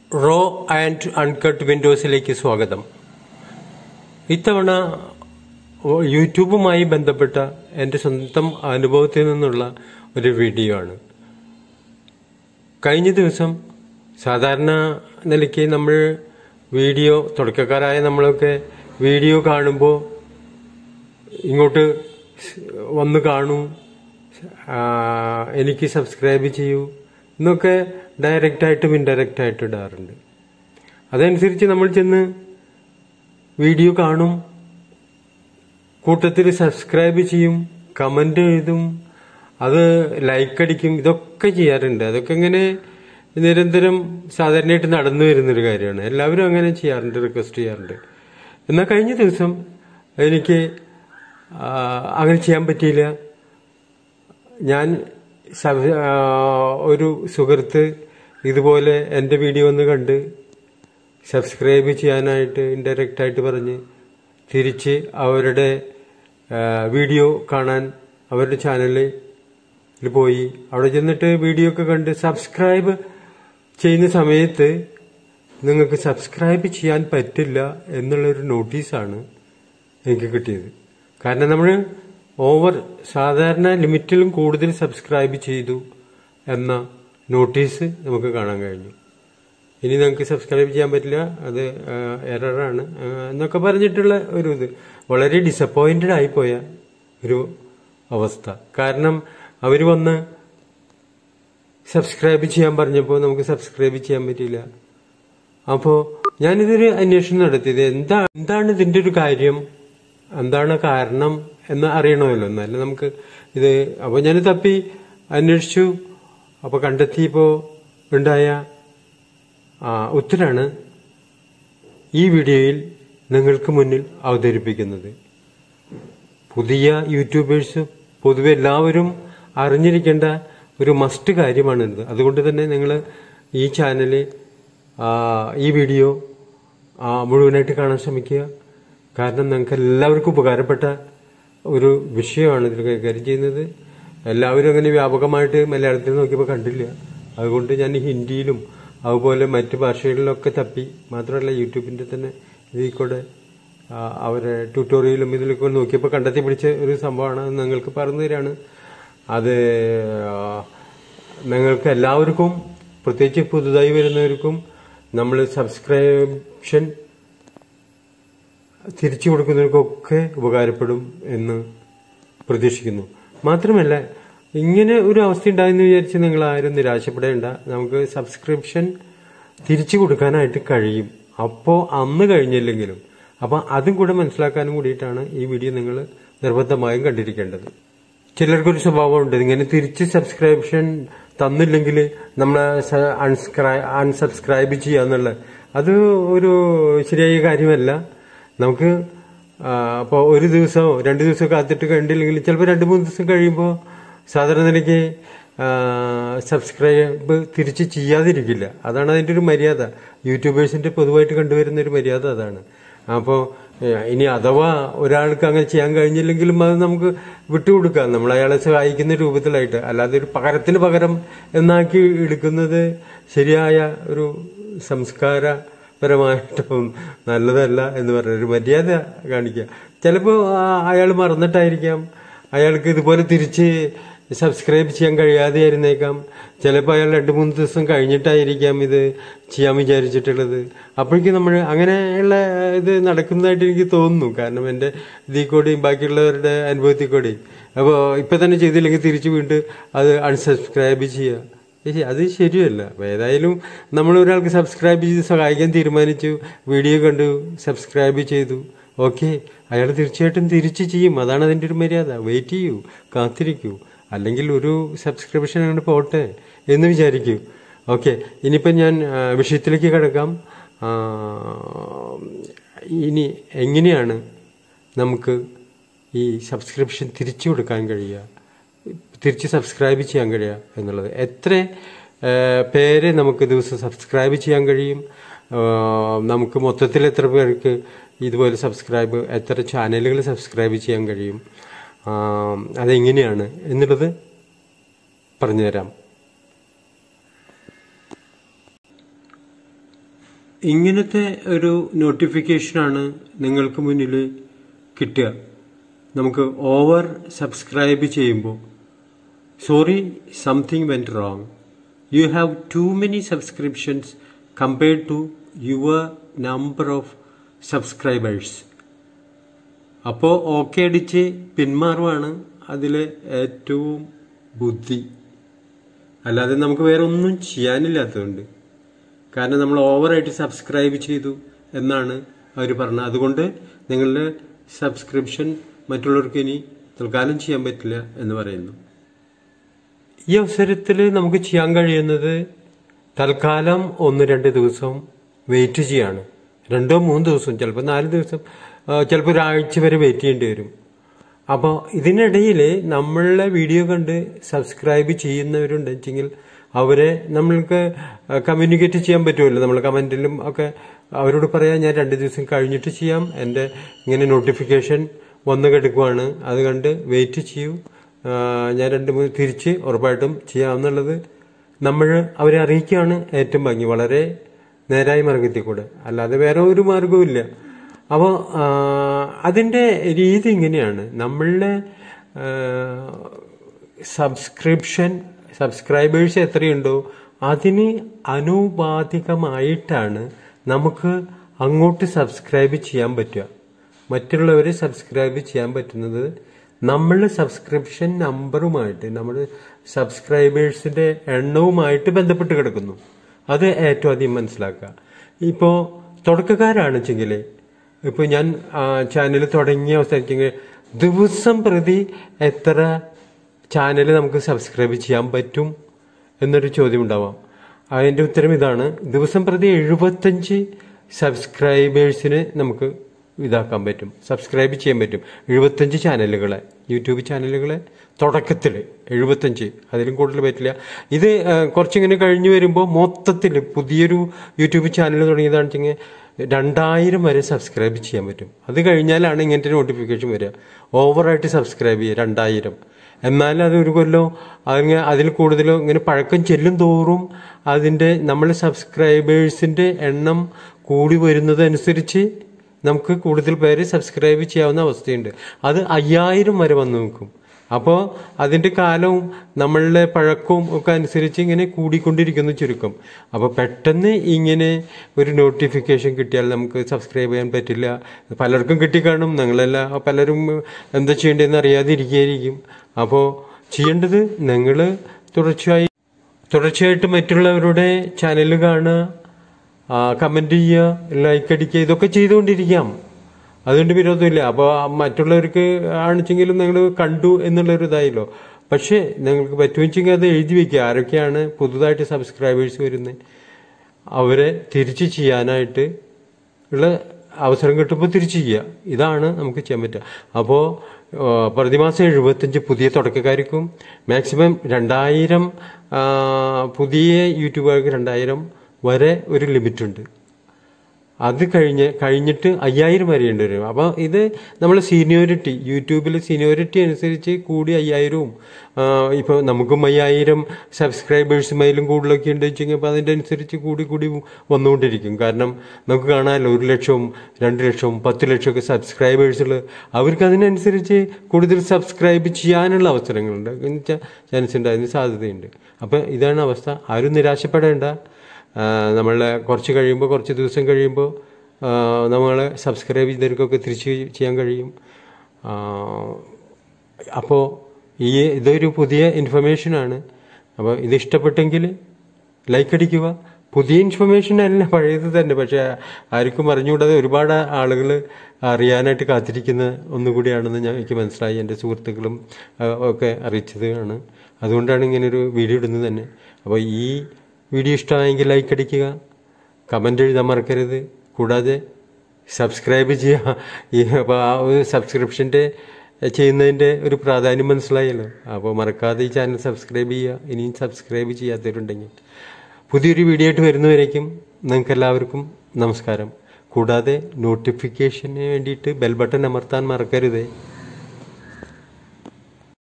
Raw and uncut വിൻഡോസിലേക്ക് സ്വാഗതം. ഇത്തവണ യൂട്യൂബുമായി ബന്ധപ്പെട്ട എൻ്റെ സ്വന്തം അനുഭവത്തിൽ നിന്നുള്ള ഒരു വീഡിയോ ആണ്. കഴിഞ്ഞ ദിവസം സാധാരണ നിലയ്ക്ക് നമ്മൾ വീഡിയോ തുടക്കക്കാരായ നമ്മളൊക്കെ വീഡിയോ കാണുമ്പോൾ ഇങ്ങോട്ട് വന്ന് കാണൂ, എനിക്ക് സബ്സ്ക്രൈബ് ചെയ്യൂ എന്നൊക്കെ ഡയറക്റ്റായിട്ടും ഇൻഡയറക്റ്റായിട്ടും ഇടാറുണ്ട്. അതനുസരിച്ച് നമ്മൾ ചെന്ന് വീഡിയോ കാണും, കൂട്ടത്തിൽ സബ്സ്ക്രൈബ് ചെയ്യും, കമന്റ് എഴുതും, അത് ലൈക്ക് അടിക്കും, ഇതൊക്കെ ചെയ്യാറുണ്ട്. അതൊക്കെ ഇങ്ങനെ നിരന്തരം സാധാരണയായിട്ട് നടന്നു വരുന്നൊരു കാര്യമാണ്. എല്ലാവരും അങ്ങനെ ചെയ്യാറുണ്ട്, റിക്വസ്റ്റ് ചെയ്യാറുണ്ട്. എന്നാൽ കഴിഞ്ഞ ദിവസം എനിക്ക് അങ്ങനെ ചെയ്യാൻ പറ്റിയില്ല. ഞാൻ ഒരു സുഹൃത്ത് ഇതുപോലെ എൻ്റെ വീഡിയോ ഒന്ന് കണ്ട് സബ്സ്ക്രൈബ് ചെയ്യാനായിട്ട് ഇൻഡയറക്റ്റായിട്ട് പറഞ്ഞ് തിരിച്ച് അവരുടെ വീഡിയോ കാണാൻ അവരുടെ ചാനലിൽ പോയി അവിടെ ചെന്നിട്ട് വീഡിയോ ഒക്കെ കണ്ട് സബ്സ്ക്രൈബ് ചെയ്യുന്ന സമയത്ത് നിങ്ങൾക്ക് സബ്സ്ക്രൈബ് ചെയ്യാൻ പറ്റില്ല എന്നുള്ളൊരു നോട്ടീസാണ് എനിക്ക് കിട്ടിയത്. കാരണം നമ്മൾ സാധാരണ ലിമിറ്റിലും കൂടുതൽ സബ്സ്ക്രൈബ് ചെയ്തു എന്ന നോട്ടീസ് നമുക്ക് കാണാൻ കഴിഞ്ഞു. ഇനി നമുക്ക് സബ്സ്ക്രൈബ് ചെയ്യാൻ പറ്റില്ല, അത് എററാണ് എന്നൊക്കെ പറഞ്ഞിട്ടുള്ള ഒരു ഇത് വളരെ ഡിസപ്പോയിന്റഡ് ആയിപ്പോയ ഒരു അവസ്ഥ. കാരണം അവർ വന്ന് സബ്സ്ക്രൈബ് ചെയ്യാൻ പറഞ്ഞപ്പോൾ നമുക്ക് സബ്സ്ക്രൈബ് ചെയ്യാൻ പറ്റില്ല. അപ്പോൾ ഞാനിതൊരു അന്വേഷണം നടത്തിയത് എന്താണ് ഇതിന്റെ ഒരു കാര്യം, എന്താണ് കാരണം എന്ന് അറിയണമല്ലോ. എന്നാലും നമുക്ക് ഇത് അപ്പോൾ ഞാൻ തപ്പി അന്വേഷിച്ചു. അപ്പോൾ കണ്ടെത്തിയപ്പോൾ ഉണ്ടായ ഉത്തരാണ് ഈ വീഡിയോയിൽ നിങ്ങൾക്ക് മുന്നിൽ അവതരിപ്പിക്കുന്നത്. പുതിയ യൂട്യൂബേഴ്സ് പൊതുവെ എല്ലാവരും അറിഞ്ഞിരിക്കേണ്ട ഒരു മസ്റ്റ് കാര്യമാണിത്. അതുകൊണ്ട് തന്നെ നിങ്ങൾ ഈ ചാനല് ഈ വീഡിയോ മുഴുവനായിട്ട് കാണാൻ ശ്രമിക്കുക. കാരണം നിങ്ങൾക്ക് എല്ലാവർക്കും ഉപകാരപ്പെട്ട ഒരു വിഷയമാണ് ഇതിൽ കൈകാര്യം ചെയ്യുന്നത്. എല്ലാവരും അങ്ങനെ വ്യാപകമായിട്ട് മലയാളത്തിൽ നോക്കിയപ്പോൾ കണ്ടില്ല. അതുകൊണ്ട് ഞാൻ ഹിന്ദിയിലും അതുപോലെ മറ്റ് ഭാഷകളിലൊക്കെ തപ്പി, മാത്രമല്ല യൂട്യൂബിന്റെ തന്നെ ഇതിൽ കൂടെ അവരെ ട്യൂട്ടോറിയലും ഇതിലൊക്കെ നോക്കിയപ്പോൾ കണ്ടെത്തി പിടിച്ച ഒരു സംഭവമാണ്. അത് നിങ്ങൾക്ക് പറഞ്ഞു തരാണ്. അത് നിങ്ങൾക്ക് എല്ലാവർക്കും, പ്രത്യേകിച്ച് പുതുതായി വരുന്നവർക്കും നമ്മൾ സബ്സ്ക്രിപ്ഷൻ തിരിച്ചു കൊടുക്കുന്നവർക്കൊക്കെ ഉപകാരപ്പെടും എന്ന് പ്രതീക്ഷിക്കുന്നു. മാത്രമല്ല, ഇങ്ങനെ ഒരു അവസ്ഥ ഉണ്ടായെന്ന് വിചാരിച്ച് നിങ്ങൾ ആരും നിരാശപ്പെടേണ്ട. നമുക്ക് സബ്സ്ക്രിപ്ഷൻ തിരിച്ചു കൊടുക്കാനായിട്ട് കഴിയും. അപ്പോൾ അന്ന് കഴിഞ്ഞില്ലെങ്കിലും. അപ്പം അതും കൂടെ മനസ്സിലാക്കാനും കൂടിയിട്ടാണ് ഈ വീഡിയോ നിങ്ങൾ നിർബന്ധമായും കണ്ടിരിക്കേണ്ടത്. ചിലർക്കൊരു സ്വഭാവമുണ്ട്, ഇങ്ങനെ തിരിച്ച് സബ്സ്ക്രിപ്ഷൻ തന്നില്ലെങ്കിൽ നമ്മളെ അൺസബ്സ്ക്രൈബ് ചെയ്യാന്നുള്ള. അത് ഒരു ശരിയായ കാര്യമല്ല. നമുക്ക് അപ്പോൾ ഒരു ദിവസമോ 2 ദിവസമോ കാത്തിട്ട് കണ്ടില്ലെങ്കിൽ ചിലപ്പോൾ 2-3 ദിവസം കഴിയുമ്പോൾ സാധാരണ നിലയ്ക്ക് സബ്സ്ക്രൈബ് തിരിച്ച് ചെയ്യാതിരിക്കില്ല. അതാണ് അതിൻ്റെ ഒരു മര്യാദ. യൂട്യൂബേഴ്സിന്റെ പൊതുവായിട്ട് കണ്ടുവരുന്ന ഒരു മര്യാദ അതാണ്. അപ്പോൾ ഇനി അഥവാ ഒരാൾക്ക് അങ്ങനെ ചെയ്യാൻ കഴിഞ്ഞില്ലെങ്കിലും അത് നമുക്ക് വിട്ടുകൊടുക്കാം, നമ്മൾ അയാളെ സഹായിക്കുന്ന രൂപത്തിലായിട്ട്. അല്ലാതെ ഒരു പകരത്തിന് പകരം എന്നാക്കി എടുക്കുന്നത് ശരിയായ ഒരു സംസ്കാരപരമായിട്ടും നല്ലതല്ല എന്ന് പറഞ്ഞ ഒരു മര്യാദ കാണിക്കുക. ചിലപ്പോൾ അയാൾ മറന്നിട്ടായിരിക്കാം, അയാൾക്ക് ഇതുപോലെ തിരിച്ച് സബ്സ്ക്രൈബ് ചെയ്യാൻ കഴിയാതെ ആയിരുന്നേക്കാം. ചിലപ്പോൾ അയാൾ 2-3 ദിവസം കഴിഞ്ഞിട്ടായിരിക്കാം ഇത് ചെയ്യാൻ വിചാരിച്ചിട്ടുള്ളത്. അപ്പോഴേക്കും നമ്മൾ അങ്ങനെയുള്ള ഇത് നടക്കുന്നതായിട്ട് എനിക്ക് തോന്നുന്നു. കാരണം എൻ്റെ ഇതിൽ കൂടെയും ബാക്കിയുള്ളവരുടെ അനുഭവത്തിൽ കൂടെയും. അപ്പോൾ ഇപ്പം തന്നെ ചെയ്തില്ലെങ്കിൽ തിരിച്ച് വീണ്ടും അത് അൺസബ്സ്ക്രൈബ് ചെയ്യുക, അത് ശരിയല്ല. അപ്പോൾ ഏതായാലും നമ്മൾ ഒരാൾക്ക് സബ്സ്ക്രൈബ് ചെയ്ത് സഹായിക്കാൻ തീരുമാനിച്ചു, വീഡിയോ കണ്ടു, സബ്സ്ക്രൈബ് ചെയ്തു, ഓക്കെ, അയാൾ തീർച്ചയായിട്ടും തിരിച്ച് ചെയ്യും. അതാണ് അതിൻ്റെ ഒരു മര്യാദ. വെയിറ്റ് ചെയ്യൂ, കാത്തിരിക്കൂ. അല്ലെങ്കിൽ ഒരു സബ്സ്ക്രിപ്ഷൻ അങ്ങോട്ട് പോട്ടെ എന്ന് വിചാരിക്കൂ. ഓക്കെ, ഇനിയിപ്പം ഞാൻ വിഷയത്തിലേക്ക് കിടക്കാം. ഇനി എങ്ങനെയാണ് നമുക്ക് ഈ സബ്സ്ക്രിപ്ഷൻ തിരിച്ചു കൊടുക്കാൻ കഴിയുക, തിരിച്ച് സബ്സ്ക്രൈബ് ചെയ്യാൻ കഴിയുക എന്നുള്ളത്. എത്ര പേരെ നമുക്ക് ദിവസം സബ്സ്ക്രൈബ് ചെയ്യാൻ കഴിയും, നമുക്ക് മൊത്തത്തിൽ എത്ര പേർക്ക് ഇതുപോലെ എത്ര ചാനലുകൾ സബ്സ്ക്രൈബ് ചെയ്യാൻ കഴിയും, അതെങ്ങനെയാണ് എന്നുള്ളത് പറഞ്ഞുതരാം. ഇങ്ങനത്തെ ഒരു നോട്ടിഫിക്കേഷനാണ് നിങ്ങൾക്ക് മുന്നിൽ കിട്ടുക. നമുക്ക് ഓവർ സബ്സ്ക്രൈബ് ചെയ്യുമ്പോൾ sorry something went wrong, you have too many subscriptions compared to your number of subscribers. അപ്പോൾ ഓക്കെ അടിച്ച് പിന്മാറുവാണ് അതിലെ ഏറ്റവും ബുദ്ധി. അല്ലാതെ നമുക്ക് വേറെ ഒന്നും ചെയ്യാനില്ലാത്തതുകൊണ്ട്. കാരണം നമ്മൾ ഓവറായിട്ട് സബ്സ്ക്രൈബ് ചെയ്തു എന്നാണ് അവർ പറഞ്ഞത്. അതുകൊണ്ട് നിങ്ങളുടെ സബ്സ്ക്രിപ്ഷൻ മറ്റുള്ളവർക്ക് ഇനി തൽക്കാലം ചെയ്യാൻ പറ്റില്ല എന്ന് പറയുന്നു. ഈ അവസരത്തിൽ നമുക്ക് ചെയ്യാൻ കഴിയുന്നത് തൽക്കാലം 1-2 ദിവസം വെയിറ്റ് ചെയ്യാണ്. 2-3 ദിവസം, ചിലപ്പോൾ 4 ദിവസം, ചിലപ്പോൾ ഒരാഴ്ച വരെ വെയിറ്റ് ചെയ്യേണ്ടി വരും. അപ്പോൾ ഇതിനിടയിൽ നമ്മളുടെ വീഡിയോ കണ്ട് സബ്സ്ക്രൈബ് ചെയ്യുന്നവരുണ്ടെങ്കിൽ അവരെ നമ്മൾക്ക് കമ്മ്യൂണിക്കേറ്റ് ചെയ്യാൻ പറ്റുമല്ലോ. നമ്മൾ കമന്റിലും ഒക്കെ അവരോട് പറയാം, ഞാൻ 2 ദിവസം കഴിഞ്ഞിട്ട് ചെയ്യാം, എൻ്റെ ഇങ്ങനെ നോട്ടിഫിക്കേഷൻ വന്ന് കിടക്കുവാണ്, അത് കണ്ട് വെയിറ്റ് ചെയ്യൂ, ഞാൻ 2-3 തിരിച്ച് ഉറപ്പായിട്ടും ചെയ്യാമെന്നുള്ളത് നമ്മൾ അവരെ അറിയിക്കുകയാണ് ഏറ്റവും ഭംഗി. വളരെ നേരായ മാർഗത്തിൽ കൂടെ, അല്ലാതെ വേറെ ഒരു മാർഗവും ഇല്ല. അപ്പോൾ അതിൻ്റെ രീതി ഇങ്ങനെയാണ്. നമ്മളുടെ സബ്സ്ക്രൈബേഴ്സ് എത്രയുണ്ടോ അതിന് ആനുപാതികമായിട്ടാണ് നമുക്ക് അങ്ങോട്ട് സബ്സ്ക്രൈബ് ചെയ്യാൻ പറ്റുക. മറ്റുള്ളവരെ സബ്സ്ക്രൈബ് ചെയ്യാൻ പറ്റുന്നത് നമ്മളുടെ സബ്സ്ക്രിപ്ഷൻ നമ്പറുമായിട്ട്, നമ്മുടെ സബ്സ്ക്രൈബേഴ്സിന്റെ എണ്ണവുമായിട്ട് ബന്ധപ്പെട്ട് കിടക്കുന്നു. അത് ഏറ്റവും അധികം മനസ്സിലാക്കുക. ഇപ്പോൾ തുടക്കക്കാരാണെച്ചെങ്കിൽ, ഇപ്പോൾ ഞാൻ ചാനൽ തുടങ്ങിയ അവസരത്തിൽ ദിവസം പ്രതി എത്ര ചാനൽ നമുക്ക് സബ്സ്ക്രൈബ് ചെയ്യാൻ പറ്റും എന്നൊരു ചോദ്യം ഉണ്ടാവാം. അതിൻ്റെ ഉത്തരം ഇതാണ്: ദിവസം പ്രതി 75 സബ്സ്ക്രൈബേഴ്സിന് നമുക്ക് ഇതാക്കാൻ പറ്റും, സബ്സ്ക്രൈബ് ചെയ്യാൻ പറ്റും. 75 ചാനലുകളെ, യൂട്യൂബ് ചാനലുകളെ തുടക്കത്തിൽ 75, അതിലും കൂടുതൽ പറ്റില്ല. ഇത് കുറച്ചിങ്ങനെ കഴിഞ്ഞു വരുമ്പോൾ മൊത്തത്തിൽ പുതിയൊരു യൂട്യൂബ് ചാനൽ തുടങ്ങിയതാണെന്ന് വെച്ചെങ്കിൽ 2000 വരെ സബ്സ്ക്രൈബ് ചെയ്യാൻ പറ്റും. അത് കഴിഞ്ഞാലാണ് ഇങ്ങനത്തെ നോട്ടിഫിക്കേഷൻ വരിക. ഓവറായിട്ട് സബ്സ്ക്രൈബ് ചെയ്യുക 2000. എന്നാൽ അത് ഒരു കൊല്ലോ അതിൽ കൂടുതലോ ഇങ്ങനെ പഴക്കം ചെല്ലും തോറും അതിൻ്റെ നമ്മളെ സബ്സ്ക്രൈബേഴ്സിൻ്റെ എണ്ണം കൂടി വരുന്നതനുസരിച്ച് നമുക്ക് കൂടുതൽ പേര് സബ്സ്ക്രൈബ് ചെയ്യാവുന്ന അവസ്ഥയുണ്ട്. അത് 5000 വരെ വന്ന് നിൽക്കും. അപ്പോൾ അതിൻ്റെ കാലവും നമ്മളുടെ പഴക്കവും ഒക്കെ അനുസരിച്ച് ഇങ്ങനെ കൂടിക്കൊണ്ടിരിക്കുന്നു ചുരുക്കം. അപ്പോൾ പെട്ടെന്ന് ഇങ്ങനെ ഒരു നോട്ടിഫിക്കേഷൻ കിട്ടിയാൽ നമുക്ക് സബ്സ്ക്രൈബ് ചെയ്യാൻ പറ്റില്ല. പലർക്കും കിട്ടിക്കാണും, നിങ്ങളെല്ലാം പലരും എന്താ ചെയ്യേണ്ടതെന്ന് അറിയാതെ ഇരിക്കുകയായിരിക്കും. അപ്പോൾ ചെയ്യേണ്ടത് നിങ്ങൾ തുടർച്ചയായിട്ട് മറ്റുള്ളവരുടെ ചാനൽ കാണുക, കമന്റ് ചെയ്യുക, ലൈക്ക് അടിക്കുക, ഇതൊക്കെ ചെയ്തുകൊണ്ടിരിക്കാം. അതുകൊണ്ട് വിരോധമില്ല. അപ്പോൾ മറ്റുള്ളവർക്ക് ആണെച്ചെങ്കിലും നിങ്ങൾ കണ്ടു എന്നുള്ളൊരു ഇതായല്ലോ. പക്ഷേ നിങ്ങൾക്ക് പറ്റുമെങ്കിൽ അത് എഴുതി വെക്കുക. ആരൊക്കെയാണ് പുതുതായിട്ട് സബ്സ്ക്രൈബേഴ്സ് വരുന്നത്, അവരെ തിരിച്ച് ചെയ്യാനായിട്ട് ഉള്ള അവസരം കിട്ടുമ്പോൾ തിരിച്ച് ചെയ്യുക. ഇതാണ് നമുക്ക് ചെയ്യാൻ പറ്റുക. അപ്പോൾ പ്രതിമാസം 75 പുതിയ തുടക്കക്കാർക്കും മാക്സിമം 2000, പുതിയ യൂട്യൂബുകാർക്ക് 2000 വരെ ഒരു ലിമിറ്റുണ്ട്. അത് കഴിഞ്ഞിട്ട് 5000 വരെ ഉണ്ട് വരും. അപ്പോൾ ഇത് നമ്മൾ സീനിയോറിറ്റി, യൂട്യൂബിൽ സീനിയോറിറ്റി അനുസരിച്ച് കൂടി 5000ഉം, ഇപ്പോൾ നമുക്കും 5000 സബ്സ്ക്രൈബേഴ്സുമായാലും കൂടുതലൊക്കെ ഉണ്ട് വെച്ചെങ്കിൽ അപ്പോൾ അതിൻ്റെ അനുസരിച്ച് കൂടി വന്നുകൊണ്ടിരിക്കും. കാരണം നമുക്ക് കാണാമല്ലോ 1 ലക്ഷവും 2 ലക്ഷവും 10 ലക്ഷമൊക്കെ സബ്സ്ക്രൈബേഴ്സുകൾ, അവർക്ക് അതിനനുസരിച്ച് കൂടുതൽ സബ്സ്ക്രൈബ് ചെയ്യാനുള്ള അവസരങ്ങളുണ്ട്, ചാൻസ് ഉണ്ട്, അതിന് സാധ്യതയുണ്ട്. അപ്പോൾ ഇതാണ് അവസ്ഥ. ആരും നിരാശപ്പെടേണ്ട. നമ്മളെ കുറച്ച് ദിവസം കഴിയുമ്പോൾ നമ്മളെ സബ്സ്ക്രൈബ് ചെയ്തവർക്കൊക്കെ തിരിച്ച് ചെയ്യാൻ കഴിയും. അപ്പോൾ ഇതൊരു പുതിയ ഇൻഫർമേഷനാണ്. അപ്പോൾ ഇത് ഇഷ്ടപ്പെട്ടെങ്കിൽ ലൈക്ക് അടിക്കുക. പുതിയ ഇൻഫർമേഷൻ അല്ല, പഴയത് തന്നെ. പക്ഷേ ആർക്കും അറിഞ്ഞുകൂടാതെ ഒരുപാട് ആളുകൾ അറിയാനായിട്ട് കാത്തിരിക്കുന്ന ഒന്നുകൂടിയാണെന്ന് എനിക്ക് മനസ്സിലായി. എൻ്റെ സുഹൃത്തുക്കളും ഒക്കെ അറിയിച്ചതാണ്. അതുകൊണ്ടാണ് ഇങ്ങനൊരു വീഡിയോ ഇടുന്നത് തന്നെ. അപ്പോൾ ഈ വീഡിയോ ഇഷ്ടമായെങ്കിൽ ലൈക്ക് അടിക്കുക, കമൻ്റ് എഴുതാൻ മറക്കരുത്. കൂടാതെ സബ്സ്ക്രൈബ് ചെയ്യുക. അപ്പോൾ ആ ഒരു സബ്സ്ക്രിപ്ഷൻ്റെ ചെയ്യുന്നതിൻ്റെ ഒരു പ്രാധാന്യം മനസ്സിലായല്ലോ. അപ്പോൾ മറക്കാതെ ഈ ചാനൽ സബ്സ്ക്രൈബ് ചെയ്യുക. ഇനിയും സബ്സ്ക്രൈബ് ചെയ്യാത്തവരുണ്ടെങ്കിൽ. പുതിയൊരു വീഡിയോ ആയിട്ട് വരുന്നവരേക്കും നിങ്ങൾക്ക് എല്ലാവർക്കും നമസ്കാരം. കൂടാതെ നോട്ടിഫിക്കേഷന് വേണ്ടിയിട്ട് ബെൽ ബട്ടൺ അമർത്താൻ മറക്കരുത്.